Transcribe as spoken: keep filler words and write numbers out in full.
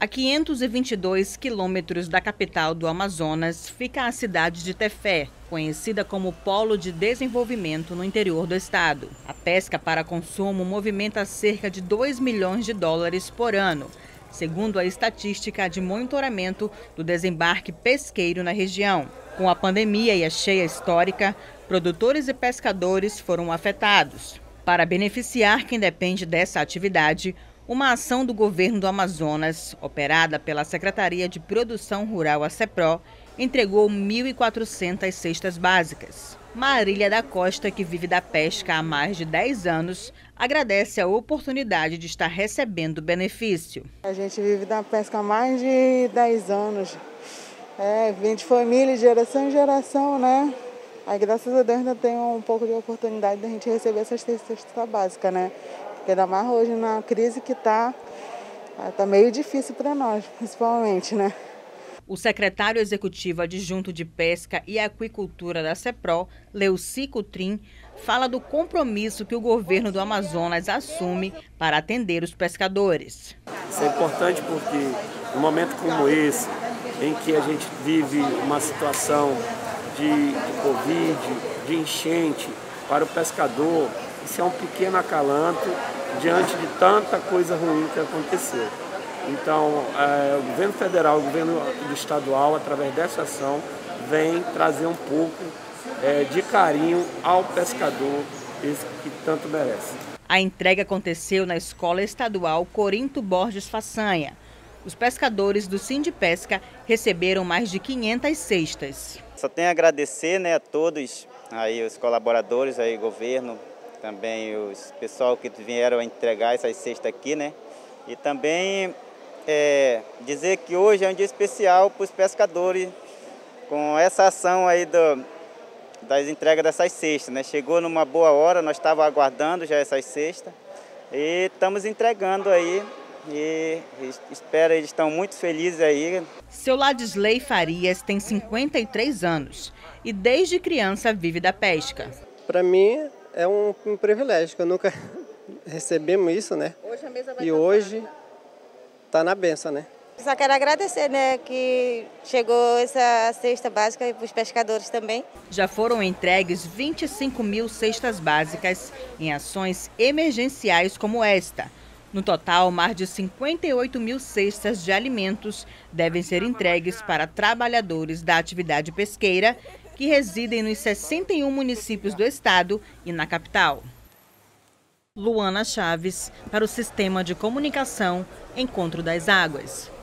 A quinhentos e vinte e dois quilômetros da capital do Amazonas fica a cidade de Tefé, conhecida como polo de desenvolvimento no interior do estado. A pesca para consumo movimenta cerca de dois milhões de dólares por ano, segundo a estatística de monitoramento do desembarque pesqueiro na região. Com a pandemia e a cheia histórica, produtores e pescadores foram afetados. Para beneficiar quem depende dessa atividade, uma ação do governo do Amazonas, operada pela Secretaria de Produção Rural, a SEPRO, entregou mil e quatrocentas cestas básicas. Marília da Costa, que vive da pesca há mais de dez anos, agradece a oportunidade de estar recebendo o benefício. A gente vive da pesca há mais de dez anos. É, vem de família, de geração em geração, né? Aí, graças a Deus, ainda tem um pouco de oportunidade da gente receber essas cestas básicas, né? Porque ainda mais hoje na crise que está, está meio difícil para nós, principalmente, né? O secretário executivo adjunto de Pesca e Aquicultura da SEPRO, Leuci Coutrin, fala do compromisso que o governo do Amazonas assume para atender os pescadores. Isso é importante porque, num momento como esse, em que a gente vive uma situação de, de Covid, de enchente, para o pescador, isso é um pequeno acalanto diante de tanta coisa ruim que aconteceu. Então, é, o governo federal, o governo estadual, através dessa ação, vem trazer um pouco é, de carinho ao pescador, esse que tanto merece. A entrega aconteceu na Escola Estadual Corinto Borges Façanha. Os pescadores do Sindipesca receberam mais de quinhentas cestas. Só tenho a agradecer, né, a todos, aí, os colaboradores, aí, governo, também os pessoal que vieram entregar essas cestas aqui, né? E também é, dizer que hoje é um dia especial para os pescadores com essa ação aí do, das entregas dessas cestas, né? Chegou numa boa hora, nós estávamos aguardando já essas cestas e estamos entregando aí e espero, eles estão muito felizes aí. Seu Ladisley Farias tem cinquenta e três anos e desde criança vive da pesca. Para mim é um, um privilégio, que eu nunca recebemos isso, né? Hoje a mesa vai e hoje está na benção, né? Só quero agradecer, né, que chegou essa cesta básica para os pescadores também. Já foram entregues vinte e cinco mil cestas básicas em ações emergenciais como esta. No total, mais de cinquenta e oito mil cestas de alimentos devem ser entregues para trabalhadores da atividade pesqueira que residem nos sessenta e um municípios do estado e na capital. Luana Chaves, para o Sistema de Comunicação Encontro das Águas.